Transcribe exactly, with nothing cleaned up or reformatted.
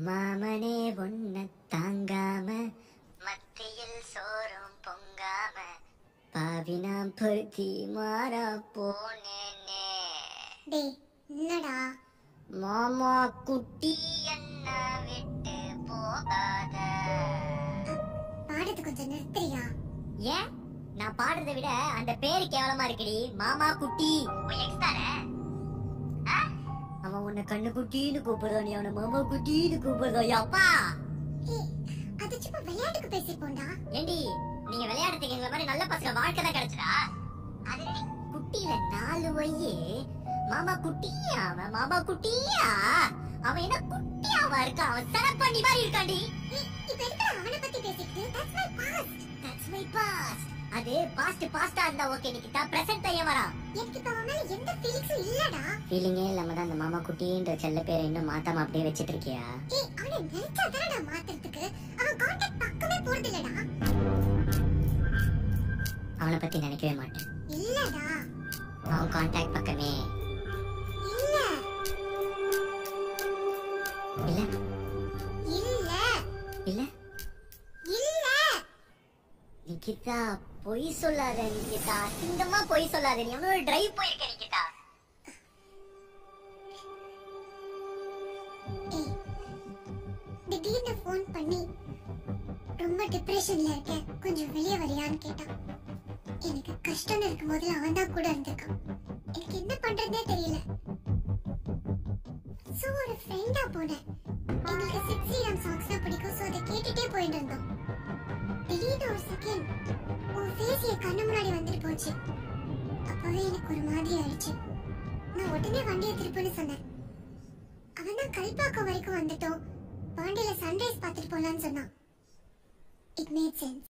மாமனே ஒன்ன தாங்காம மத்தியில் சோறும் பொங்காம பாவினாம் பொருத்தி மாறா போனேனே. டேய் என்னடா? மாமா குட்டி என்ன விட்டு போகாத. பாடுறது கொஞ்சம் நிறுத்துறியா? ஏன் நான் பாடுறதை விட அந்த பேரு கேவலமா இருக்குடி. மாமா குட்டி அவன் உன்னை கண்ணு குட்டின்னு கூப்பிடுறா, நீ அவனை மாமா குட்டின்னு கூப்பிடுறா. அப்பா அது சும்மா விளையாட்டுக்கு பேசிப்போண்டா. ஏண்டி நீங்க விளையாடுறதுக்கு எங்களை மாதிரி நல்ல பசங்க வாழ்க்கை தான் கிடைச்சதா? அது குட்டியில நாலு வயி மாமா குட்டியா அவன் மாமா குட்டியா அவன் என்ன குட்டியாவா இருக்கா? அவன் சரப்பண்ணி மாதிரி இருக்காண்டி. இப்ப எதுக்கு அவனை பத்தி பேசிக்கிட்டு? That's my past. That's my past. அது பாஸ்ட் பாஸ்டா இருந்தா ஓகே, நிக்கிதா பிரசன்ட் பையன் வரா. எனக்கு இப்ப அவன் மேல எந்த ஃபீலிங்ஸும் இல்லடா. ஃபீலிங்கே இல்லாம தான் அந்த மாமா குட்டின்ற செல்ல பேரை இன்னும் மாத்தாம அப்படியே வச்சிட்டு இருக்கியா? ஏய் அவனை நினைச்சாதானடா மாத்துறதுக்கு. அவன் கான்டாக்ட் பக்கமே போறது இல்லடா. அவனை பத்தி நினைக்கவே மாட்டேன். இல்லடா அவன் கான்டாக்ட் பக்கமே இல்ல இல்ல இல்ல இல்ல இல்ல. நிக்கிதா பொய் சொல்லாத நிக்கிதா, அசிங்கமா பொய் சொல்லாத. நீ எவ்வளவு டிரைவ் போயிருக்க நிக்கிதா? ஏய் திடீர்னு ஃபோன் பண்ணி ரொம்ப டிப்ரெஷன்ல இருக்கேன், கொஞ்சம் வெளியே வரியான்னு கேட்டான். எனக்கு கஷ்டம் இருக்கும் போதுல அவன் தான் கூட இருந்திருக்கான். எனக்கு என்ன பண்றதுனே தெரியல. சோ ஒரு ஃப்ரெண்டா போனேன். எங்களுக்கு சிக்ஸ் ஸ்ரீராம் சாங்ஸ் தான் பிடிக்கும், சோ அதை கேட்டுட்டே போயிட்டு இருந்தோம். திடீர்னு ஒரு செகண்ட் உன் ஃபேஸ் என் கண்ணு முன்னாடி வந்துட்டு போச்சு. அப்பவே எனக்கு ஒரு மாதிரி ஆயிடுச்சு. நான் உடனே வண்டியை திருப்புன்னு சொன்னேன். அவன் தான் கல்பாக்கம் வரைக்கும் வந்துட்டோம், பாண்டியில சன்ரைஸ் பார்த்துட்டு போலான்னு சொன்னான். It made sense.